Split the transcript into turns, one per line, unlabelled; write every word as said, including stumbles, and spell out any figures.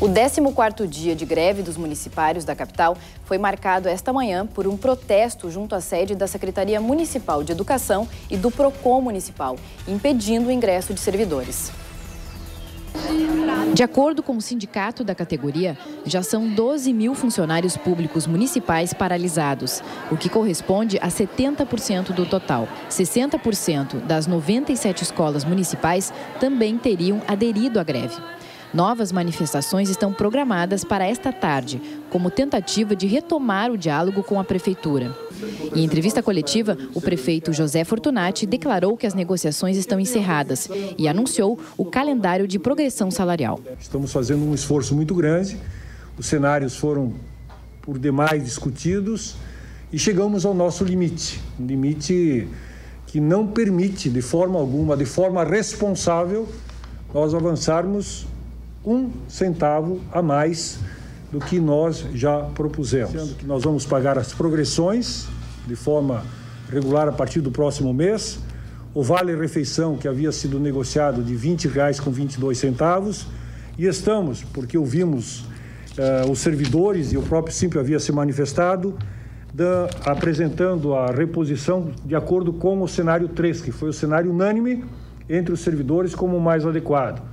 O décimo quarto dia de greve dos municipários da capital foi marcado esta manhã por um protesto junto à sede da Secretaria Municipal de Educação e do Procon Municipal, impedindo o ingresso de servidores. De acordo com o sindicato da categoria, já são doze mil funcionários públicos municipais paralisados, o que corresponde a setenta por cento do total. sessenta por cento das noventa e sete escolas municipais também teriam aderido à greve. Novas manifestações estão programadas para esta tarde, como tentativa de retomar o diálogo com a Prefeitura. Em entrevista coletiva, o prefeito José Fortunati declarou que as negociações estão encerradas e anunciou o calendário de progressão salarial.
Estamos fazendo um esforço muito grande, os cenários foram por demais discutidos e chegamos ao nosso limite, um limite que não permite de forma alguma, de forma responsável, nós avançarmos um centavo a mais do que nós já propusemos. Sendo que nós vamos pagar as progressões de forma regular a partir do próximo mês, o vale-refeição que havia sido negociado de vinte reais com vinte e dois centavos, e estamos, porque ouvimos uh, os servidores e o próprio Simples havia se manifestado, da, apresentando a reposição de acordo com o cenário três, que foi o cenário unânime entre os servidores como o mais adequado.